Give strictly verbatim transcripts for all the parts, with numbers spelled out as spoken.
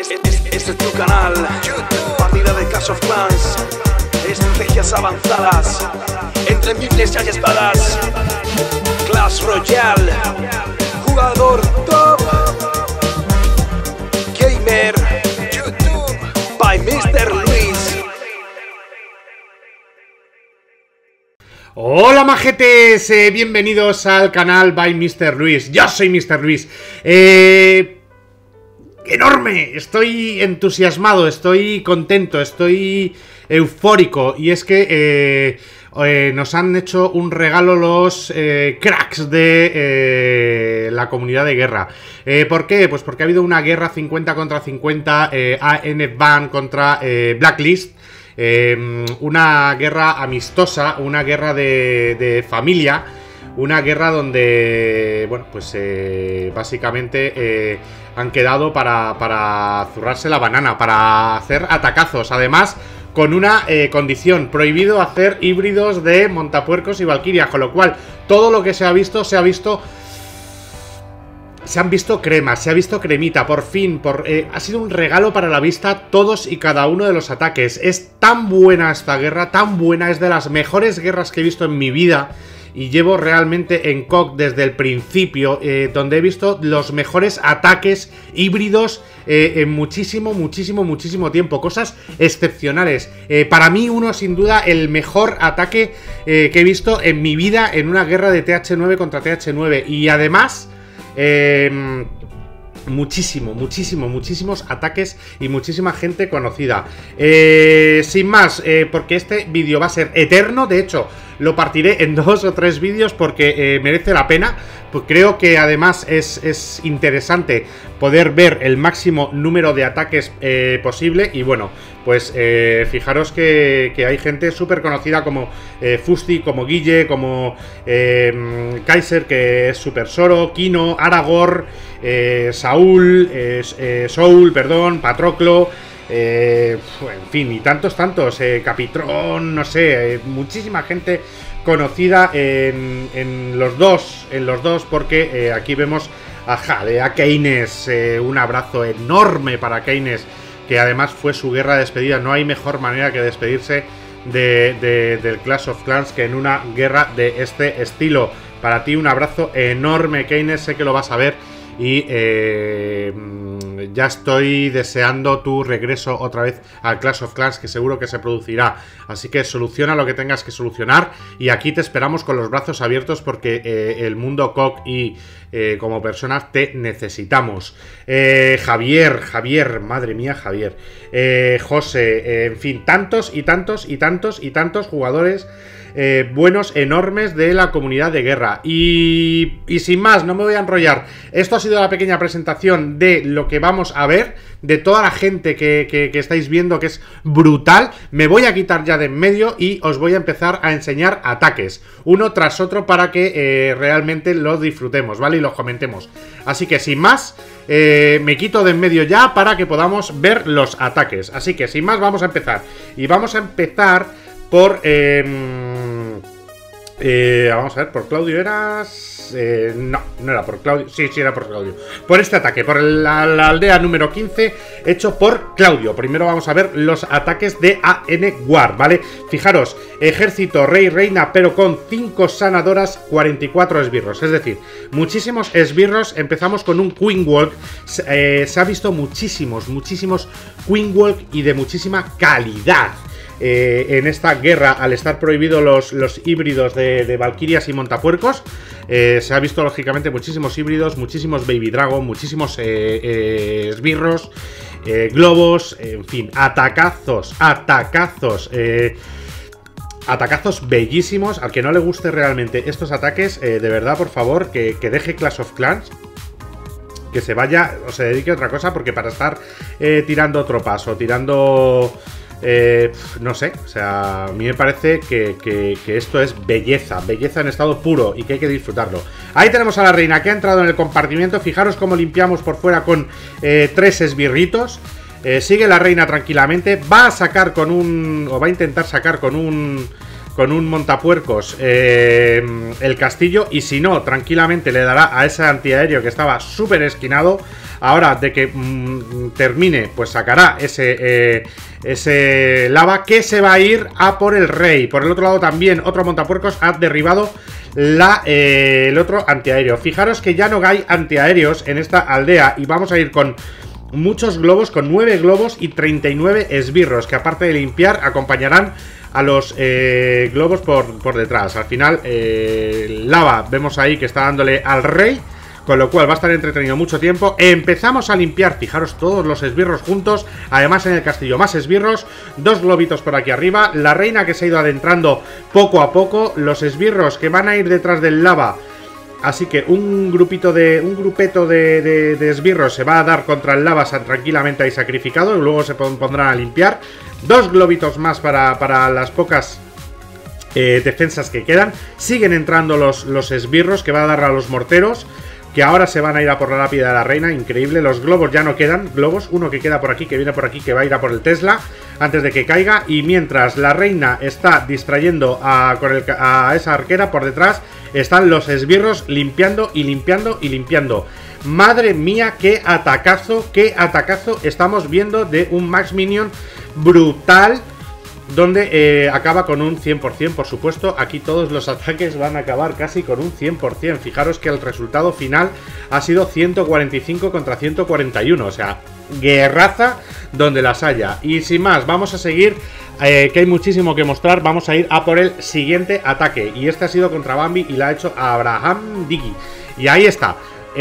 Este, este, este es tu canal, partida de Clash of Clans, estrategias avanzadas, entre miles hay espadas, Clash Royale, jugador top, gamer, YouTube, by mister Luis. Hola majetes, eh, bienvenidos al canal by mister Luis. Yo soy mister Luis. Eh... ¡Enorme! Estoy entusiasmado, estoy contento, estoy eufórico. Y es que eh, eh, nos han hecho un regalo los eh, cracks de eh, la comunidad de guerra. Eh, ¿Por qué? Pues porque ha habido una guerra cincuenta contra cincuenta, eh, A N Ban contra eh, Blacklist. Eh, una guerra amistosa, una guerra de, de familia. Una guerra donde, bueno, pues eh, básicamente eh, han quedado para, para zurrarse la banana, para hacer atacazos. Además, con una eh, condición, prohibido hacer híbridos de montapuercos y valquirias. Con lo cual, todo lo que se ha visto, se ha visto... Se han visto cremas, se ha visto cremita, por fin, por, eh, ha sido un regalo para la vista todos y cada uno de los ataques. Es tan buena esta guerra, tan buena, es de las mejores guerras que he visto en mi vida. Y llevo realmente en C O C desde el principio, eh, donde he visto los mejores ataques híbridos eh, en muchísimo, muchísimo, muchísimo tiempo. Cosas excepcionales. Eh, para mí, uno sin duda, el mejor ataque eh, que he visto en mi vida en una guerra de T H nueve contra T H nueve. Y además... Eh, muchísimo, muchísimo, muchísimos ataques y muchísima gente conocida. eh, Sin más, eh, porque este vídeo va a ser eterno. De hecho, lo partiré en dos o tres vídeos porque eh, merece la pena. Pues creo que además es, es interesante poder ver el máximo número de ataques eh, posible. Y bueno, pues eh, fijaros que, que hay gente súper conocida como eh, Fusti, como Guille, como eh, Kaiser, que es Super Soro, Kino, Aragorn, eh, Saúl, eh, eh, Soul, perdón, Patroclo, eh, en fin, y tantos, tantos, eh, Capitron, no sé, eh, muchísima gente conocida en, en los dos, en los dos, porque eh, aquí vemos a Jade, a Keynes, eh, un abrazo enorme para Keynes, que además fue su guerra de despedida. No hay mejor manera que despedirse de, de, del Clash of Clans que en una guerra de este estilo. Para ti un abrazo enorme, Keynes, sé que lo vas a ver. Y eh, ya estoy deseando tu regreso otra vez al Clash of Clans, que seguro que se producirá. Así que soluciona lo que tengas que solucionar. Y aquí te esperamos con los brazos abiertos, porque eh, el mundo C O C y eh, como personas te necesitamos. eh, Javier, Javier, madre mía, Javier, eh, José, eh, en fin, tantos y tantos y tantos y tantos jugadores Eh, buenos, enormes de la comunidad de guerra. Y, y sin más, no me voy a enrollar. Esto ha sido la pequeña presentación de lo que vamos a ver, de toda la gente que, que, que estáis viendo, que es brutal. Me voy a quitar ya de en medio y os voy a empezar a enseñar ataques, uno tras otro, para que eh, realmente los disfrutemos, ¿vale? Y los comentemos. Así que sin más, eh, me quito de en medio ya para que podamos ver los ataques. Así que sin más, vamos a empezar. Y vamos a empezar por... Eh, eh, vamos a ver, ¿por Claudio eras? Eh, no, no era por Claudio. Sí, sí era por Claudio. Por este ataque, por la, la aldea número quince, hecho por Claudio. Primero vamos a ver los ataques de A N War, ¿vale? Fijaros, ejército, rey, reina, pero con cinco sanadoras, cuarenta y cuatro esbirros. Es decir, muchísimos esbirros. Empezamos con un Queen Walk. eh, Se ha visto muchísimos, muchísimos Queen Walk y de muchísima calidad. Eh, en esta guerra, al estar prohibidos los, los híbridos de, de valquirias y montapuercos, eh, se ha visto lógicamente muchísimos híbridos, muchísimos Baby Dragon, muchísimos eh, eh, esbirros, eh, globos, en fin, atacazos, atacazos, eh, atacazos bellísimos. Al que no le guste realmente estos ataques, eh, de verdad, por favor, que, que deje Clash of Clans, que se vaya o se dedique a otra cosa, porque para estar eh, tirando tropas o tirando... Eh, no sé, o sea, a mí me parece que, que, que esto es belleza, belleza en estado puro y que hay que disfrutarlo. Ahí tenemos a la reina que ha entrado en el compartimiento. Fijaros cómo limpiamos por fuera con eh, tres esbirritos. eh, Sigue la reina tranquilamente. Va a sacar con un... o va a intentar sacar con un... con un montapuercos eh, el castillo, y si no, tranquilamente le dará a ese antiaéreo que estaba súper esquinado. Ahora de que mmm, termine, pues sacará ese, eh, ese lava que se va a ir a por el rey. Por el otro lado también otro montapuercos ha derribado la, eh, el otro antiaéreo. Fijaros que ya no hay antiaéreos en esta aldea y vamos a ir con muchos globos, con nueve globos y treinta y nueve esbirros, que aparte de limpiar acompañarán a los eh, globos por, por detrás. Al final eh, lava vemos ahí que está dándole al rey, con lo cual va a estar entretenido mucho tiempo. Empezamos a limpiar, fijaros todos los esbirros juntos. Además en el castillo más esbirros, dos globitos por aquí arriba, la reina que se ha ido adentrando poco a poco, los esbirros que van a ir detrás del lava. Así que un grupito de. Un grupeto de, de, de esbirros se va a dar contra el lava tranquilamente ahí sacrificado. Y luego se pondrán a limpiar. Dos globitos más para, para las pocas eh, defensas que quedan. Siguen entrando los, los esbirros que va a dar a los morteros, que ahora se van a ir a por la lápida de la reina. Increíble, los globos ya no quedan. Globos, uno que queda por aquí, que viene por aquí, que va a ir a por el Tesla antes de que caiga. Y mientras la reina está distrayendo a, con el, a esa arquera, por detrás están los esbirros limpiando y limpiando y limpiando. Madre mía, qué atacazo, qué atacazo estamos viendo de un Max Minion brutal, donde eh, acaba con un cien por cien, por supuesto. Aquí todos los ataques van a acabar casi con un cien por cien. Fijaros que el resultado final ha sido ciento cuarenta y cinco contra ciento cuarenta y uno. O sea, guerraza donde las haya. Y sin más, vamos a seguir, eh, que hay muchísimo que mostrar. Vamos a ir a por el siguiente ataque. Y este ha sido contra Bambi y la ha hecho Abraham Diggy. Y ahí está.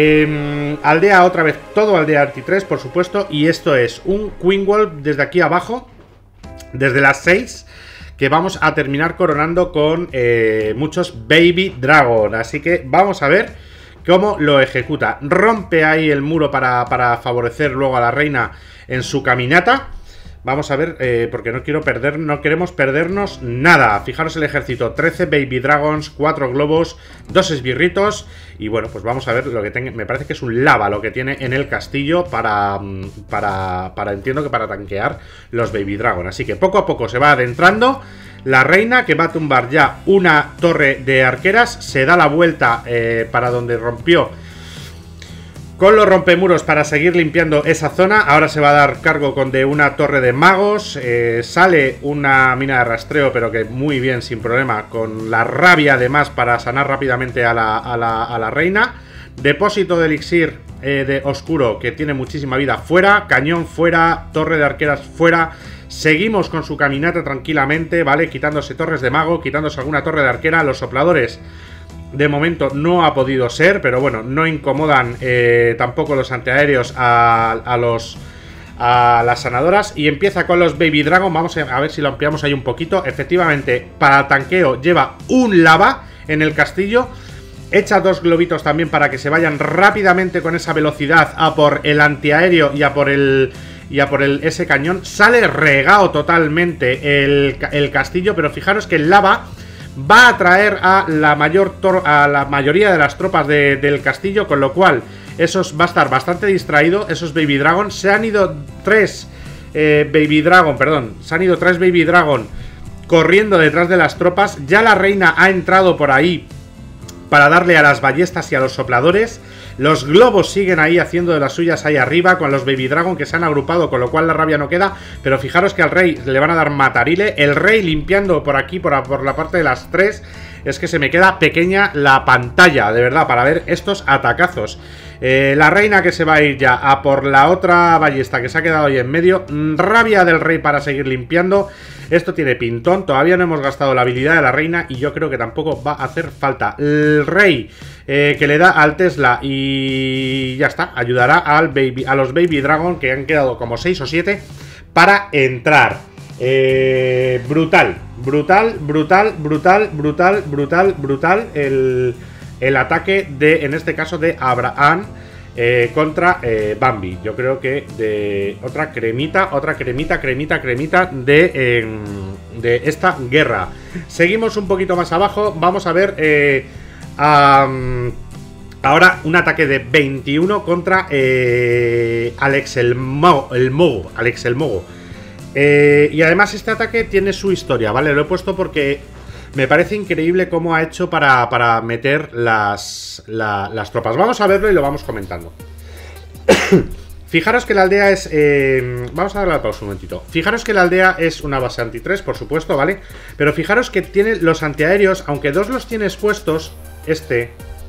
Eh, aldea otra vez, todo aldea Arti tres, por supuesto. Y esto es un Queen Wolf desde aquí abajo, desde las seis, que vamos a terminar coronando con eh, muchos Baby Dragon. Así que vamos a ver cómo lo ejecuta. Rompe ahí el muro para, para favorecer luego a la reina en su caminata. Vamos a ver, eh, porque no quiero perder, no queremos perdernos nada. Fijaros el ejército, trece Baby Dragons, cuatro globos, dos esbirritos. Y bueno, pues vamos a ver lo que tenga. Me parece que es un lava lo que tiene en el castillo para, para, para entiendo que para tanquear los Baby Dragon. Así que poco a poco se va adentrando la reina, que va a tumbar ya una torre de arqueras. Se da la vuelta eh, para donde rompió con los rompemuros para seguir limpiando esa zona. Ahora se va a dar cargo con de una torre de magos. Eh, sale una mina de rastreo, pero que muy bien, sin problema, con la rabia además para sanar rápidamente a la, a la, a la reina. Depósito de elixir eh, de oscuro, que tiene muchísima vida, fuera. Cañón fuera, torre de arqueras fuera. Seguimos con su caminata tranquilamente, ¿vale? Quitándose torres de mago, quitándose alguna torre de arquera. Los sopladores de momento no ha podido ser, pero bueno, no incomodan eh, tampoco los antiaéreos a, a los a las sanadoras. Y empieza con los Baby Dragon. Vamos a ver si lo ampliamos ahí un poquito. Efectivamente, para tanqueo lleva un lava en el castillo. Echa dos globitos también para que se vayan rápidamente con esa velocidad a por el antiaéreo y a por el y a por el ese cañón. Sale regado totalmente el, el castillo, pero fijaros que el lava va a atraer a la mayor a la mayoría de las tropas de, del castillo, con lo cual esos va a estar bastante distraído. Esos Baby Dragon, se han ido tres eh, Baby Dragon, perdón, se han ido tres Baby Dragon corriendo detrás de las tropas. Ya la reina ha entrado por ahí para darle a las ballestas y a los sopladores. Los globos siguen ahí haciendo de las suyas ahí arriba con los Baby Dragon que se han agrupado, con lo cual la rabia no queda. Pero fijaros que al rey le van a dar matarile. El rey limpiando por aquí, por, por la parte de las tres. Es que se me queda pequeña la pantalla, de verdad, para ver estos atacazos. Eh, la reina que se va a ir ya a por la otra ballesta que se ha quedado ahí en medio. Rabia del rey para seguir limpiando. Esto tiene pintón, todavía no hemos gastado la habilidad de la reina y yo creo que tampoco va a hacer falta. El rey eh, que le da al Tesla y ya está, ayudará al baby, a los Baby Dragon, que han quedado como seis o siete para entrar. Eh, brutal, brutal, brutal, brutal, brutal, brutal, brutal el, el ataque de, en este caso, de Abraham Eh, contra eh, Bambi. Yo creo que de otra cremita, otra cremita, cremita, cremita de, eh, de esta guerra. Seguimos un poquito más abajo. Vamos a ver eh, um, ahora un ataque de veintiuno contra eh, Alex el Mogo, el Mogo, Alex el Mogo. Eh, y además este ataque tiene su historia, ¿vale? Lo he puesto porque Me parece increíble cómo ha hecho para, para meter las, la, las tropas. Vamos a verlo y lo vamos comentando. Fijaros que la aldea es... Eh, vamos a darle la pausa un momentito. Fijaros que la aldea es una base anti tres, por supuesto, ¿vale? Pero fijaros que tiene los antiaéreos, aunque dos los tiene expuestos, este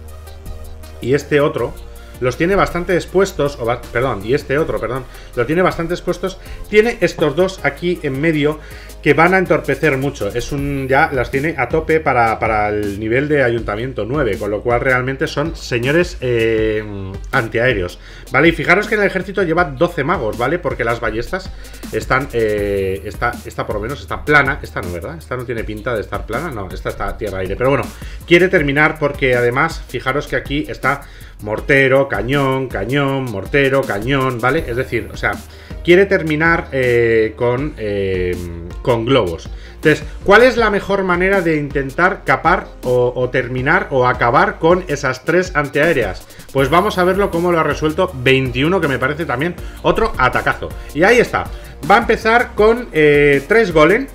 y este otro, los tiene bastante expuestos, o, perdón, y este otro, perdón, lo tiene bastante expuestos. Tiene estos dos aquí en medio que van a entorpecer mucho. Es un, ya las tiene a tope para, para el nivel de ayuntamiento nueve, con lo cual realmente son señores eh, antiaéreos, ¿vale? Y fijaros que en el ejército lleva doce magos, ¿vale? Porque las ballestas están, eh, esta, esta por lo menos está plana, esta no, ¿verdad? Esta no tiene pinta de estar plana, no, esta está tierra-aire, pero bueno, quiere terminar porque además, fijaros que aquí está mortero, cañón, cañón, mortero, cañón, ¿vale? Es decir, o sea, quiere terminar eh, con, eh, con globos. Entonces, ¿cuál es la mejor manera de intentar capar o, o terminar o acabar con esas tres antiaéreas? Pues vamos a verlo cómo lo ha resuelto veintiuno, que me parece también otro atacazo. Y ahí está. Va a empezar con eh, tres golem.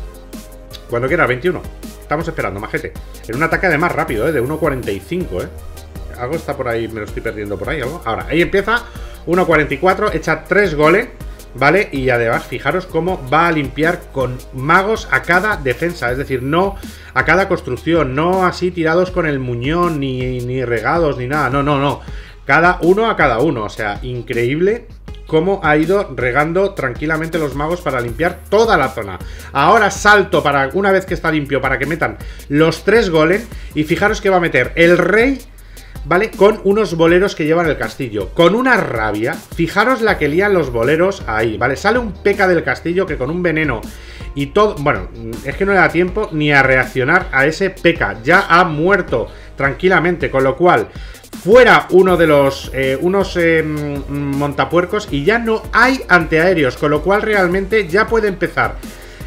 Cuando quiera, veintiuno. Estamos esperando, majete. En un ataque además rápido, ¿eh? De uno cuarenta y cinco, ¿eh? Algo está por ahí, me lo estoy perdiendo por ahí, algo. Ahora, ahí empieza, uno cuarenta y cuatro, echa tres goles, ¿vale? Y además, fijaros cómo va a limpiar con magos a cada defensa, es decir, no a cada construcción, no así tirados con el muñón, ni, ni regados, ni nada, no, no, no. Cada uno a cada uno, o sea, increíble cómo ha ido regando tranquilamente los magos para limpiar toda la zona. Ahora salto para, una vez que está limpio, para que metan los tres golem, y fijaros que va a meter el rey, ¿vale? Con unos boleros que llevan el castillo. Con una rabia. Fijaros la que lían los boleros ahí, ¿vale? Sale un P.K. del castillo que con un veneno y todo... Bueno, es que no le da tiempo ni a reaccionar a ese P K. Ya ha muerto tranquilamente, con lo cual... Fuera uno de los... Eh, unos eh, montapuercos y ya no hay antiaéreos, con lo cual realmente ya puede empezar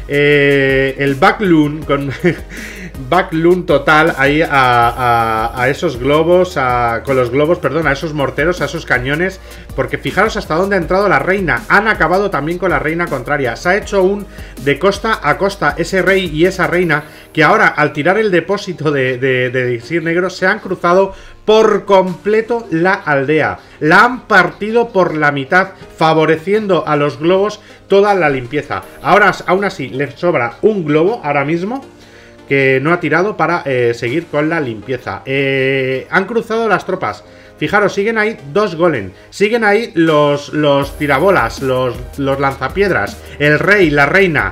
eh, el backloon con... backloon total ahí a, a, a esos globos, a, con los globos, perdón, a esos morteros, a esos cañones, porque fijaros hasta dónde ha entrado la reina. Han acabado también con la reina contraria. Se ha hecho un de costa a costa ese rey y esa reina, que ahora al tirar el depósito de, de, de elixir negro se han cruzado por completo la aldea. La han partido por la mitad, favoreciendo a los globos toda la limpieza. Ahora, aún así, le sobra un globo ahora mismo que no ha tirado para eh, seguir con la limpieza. Eh, han cruzado las tropas. Fijaros, siguen ahí dos golem. Siguen ahí los, los tirabolas, los, los lanzapiedras, el rey, la reina.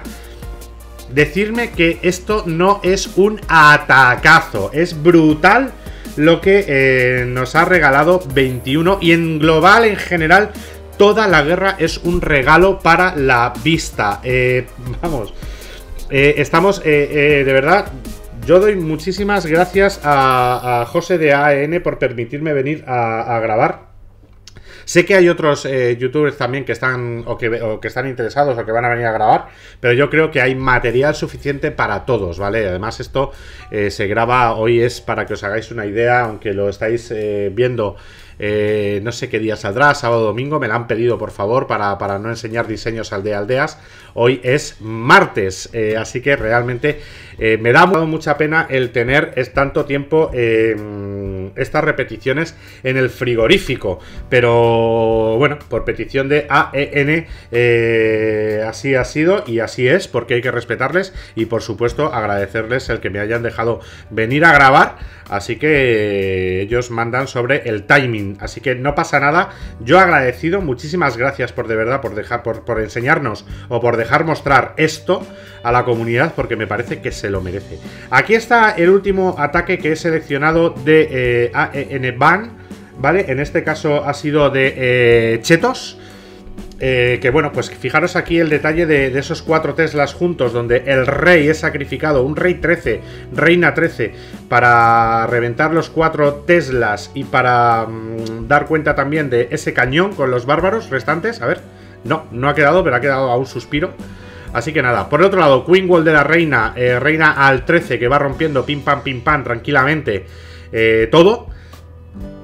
Decidme que esto no es un atacazo. Es brutal lo que eh, nos ha regalado veintiuno. Y en global, en general, toda la guerra es un regalo para la vista. Eh, vamos... Eh, estamos, eh, eh, de verdad, yo doy muchísimas gracias a, a José de A N por permitirme venir a, a grabar. Sé que hay otros eh, youtubers también que están o que, o que están interesados o que van a venir a grabar, pero yo creo que hay material suficiente para todos, ¿vale? Además esto eh, se graba, hoy es para que os hagáis una idea, aunque lo estáis eh, viendo... Eh, no sé qué día saldrá, sábado o domingo. Me la han pedido por favor para, para no enseñar diseños al de aldeas. Hoy es martes, eh, así que realmente eh, me da mucha pena el tener es tanto tiempo eh, estas repeticiones en el frigorífico, pero bueno, por petición de A E N eh, así ha sido y así es, porque hay que respetarles y por supuesto agradecerles el que me hayan dejado venir a grabar. Así que ellos mandan sobre el timing, así que no pasa nada. Yo agradecido, muchísimas gracias por de verdad por dejar por, por enseñarnos o por dejar mostrar esto a la comunidad, porque me parece que se lo merece. Aquí está el último ataque que he seleccionado de eh, A E N Ban, ¿vale? En este caso ha sido de eh, Chetos. Eh, que bueno, pues fijaros aquí el detalle de, de esos cuatro Teslas juntos, donde el rey es sacrificado, un rey trece, reina trece, para reventar los cuatro Teslas y para mmm, dar cuenta también de ese cañón con los bárbaros restantes. A ver, no, no ha quedado, pero ha quedado a un suspiro. Así que nada, por el otro lado, Queen Wall de la reina, eh, reina al trece, que va rompiendo pim pam pim pam tranquilamente eh, todo.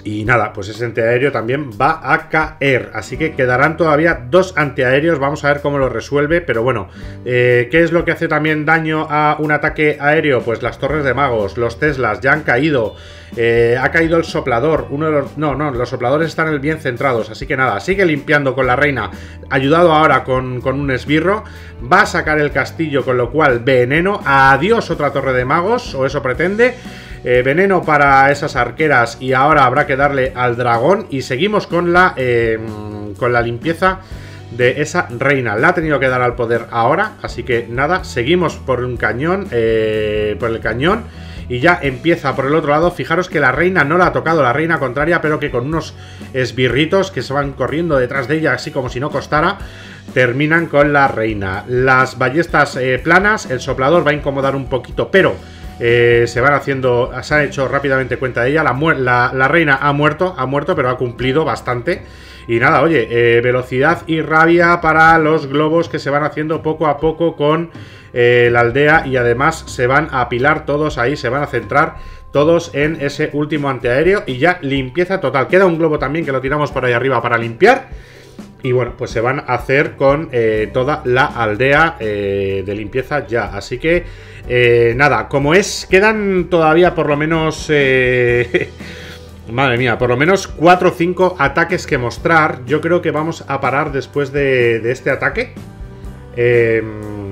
Y nada, pues ese antiaéreo también va a caer. Así que quedarán todavía dos antiaéreos. Vamos a ver cómo lo resuelve. Pero bueno, eh, ¿qué es lo que hace también daño a un ataque aéreo? Pues las torres de magos, los Teslas ya han caído. Eh, ha caído el soplador. Uno de los... No, no, los sopladores están bien centrados. Así que nada, sigue limpiando con la reina. Ayudado ahora con, con un esbirro. Va a sacar el castillo, con lo cual veneno. Adiós otra torre de magos, o eso pretende. Eh, veneno para esas arqueras y ahora habrá que darle al dragón y seguimos con la eh, con la limpieza de esa reina. La ha tenido que dar al poder ahora, así que nada, seguimos por un cañón, eh, por el cañón y ya empieza por el otro lado. Fijaros que la reina no la ha tocado, la reina contraria, pero que con unos esbirritos que se van corriendo detrás de ella, así como si no costara, terminan con la reina. Las ballestas eh, planas, el soplador va a incomodar un poquito, pero Eh, se van haciendo, se han hecho rápidamente cuenta de ella. La, la, la reina ha muerto, ha muerto, pero ha cumplido bastante. Y nada, oye, eh, velocidad y rabia para los globos que se van haciendo poco a poco con eh, la aldea. Y además se van a apilar todos ahí, se van a centrar todos en ese último antiaéreo. Y ya limpieza total. Queda un globo también que lo tiramos por ahí arriba para limpiar. Y bueno, pues se van a hacer con eh, toda la aldea eh, de limpieza ya. Así que, eh, nada, como es, quedan todavía por lo menos... Eh, madre mía, por lo menos cuatro o cinco ataques que mostrar. Yo creo que vamos a parar después de, de este ataque. Eh...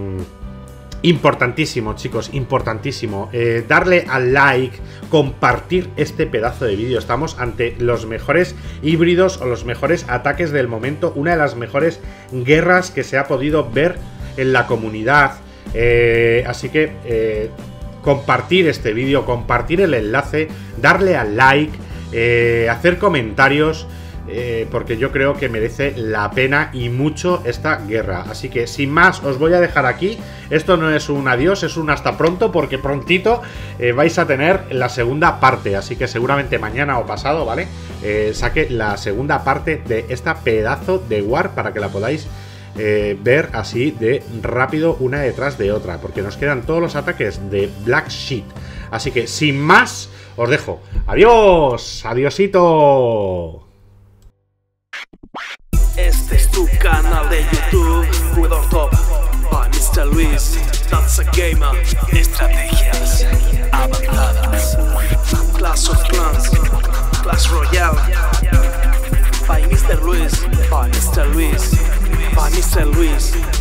Importantísimo, chicos, importantísimo. eh, Darle al like, compartir este pedazo de vídeo. Estamos ante los mejores híbridos o los mejores ataques del momento. Una de las mejores guerras que se ha podido ver en la comunidad. eh, Así que eh, compartir este vídeo, compartir el enlace, darle al like, eh, hacer comentarios. Eh, porque yo creo que merece la pena y mucho esta guerra. Así que sin más os voy a dejar aquí. Esto no es un adiós, es un hasta pronto, porque prontito eh, vais a tener la segunda parte. Así que seguramente mañana o pasado, ¿vale? Eh, saque la segunda parte de esta pedazo de war para que la podáis eh, ver así de rápido una detrás de otra, porque nos quedan todos los ataques de Black Sheep. Así que sin más os dejo. Adiós, adiosito. Este es tu canal de YouTube, Jugador Top, by mister Luis, That's a Gamer. Estrategias avanzadas, Clash of Clans, Clash Royale, by mister Luis, by mister Luis, by mister Luis.